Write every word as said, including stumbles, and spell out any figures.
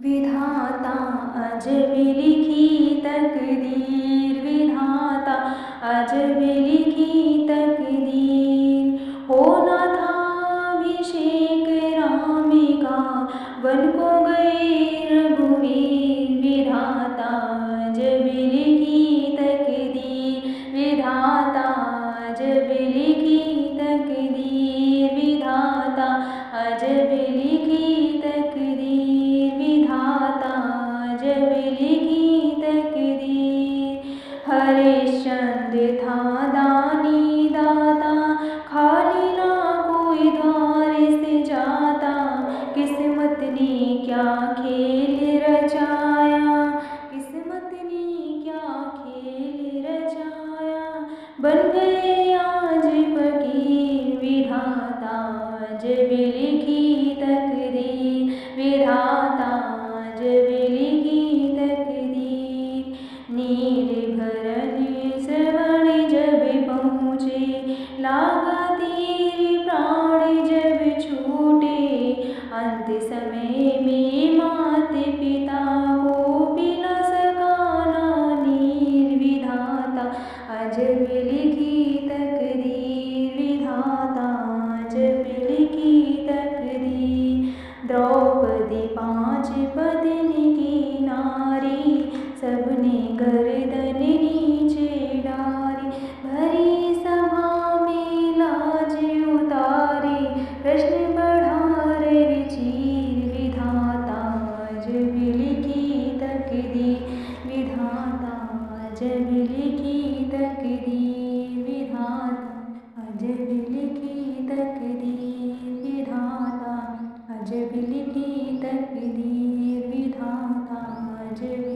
विधाता अजब लिखी तकदीर, विधाता अजब लिखी तकदीर। होना था अभिषेक राम का, बन को गए रघुवीर। विधाता अजब लिखी तकदीर, विधाता अजब लिखी तकदीर। विधाता अजब लिखी तकदीर, विधाता अजब लिखी तकदीर। हरिश्चंद्र था दानी दाता, खाली ना कोई द्वार से जाता। किस्मत ने क्या खेल रचाया, किस्मत ने क्या खेल रचाया। बन गए आज फकीर, विधाता अजब लिखी तकदीर। विधाता अजब लिखी तकदीर। नीर भरन श्रवण जब पहुँचे, लागा तीर प्राण जब छूटे। अंत समय में माता पिता को पिला सका ना नीर। विधाता अजब लिखी तकदीर, विधाता अजब लिखी तकदीर। द्रौपदी पांच बदन की नारी, सबने गर्दन नीचे डारी। भरी सभा में लाज उतारे, प्रश्न बढ़ा रणचीर। विधाता अजब लिखी तकदीर, विधाता अजब लिखी तकदीर। विधाता अजब लिखी तकदीर, विधाता अजब लिखी तकदीर। विधाता अजब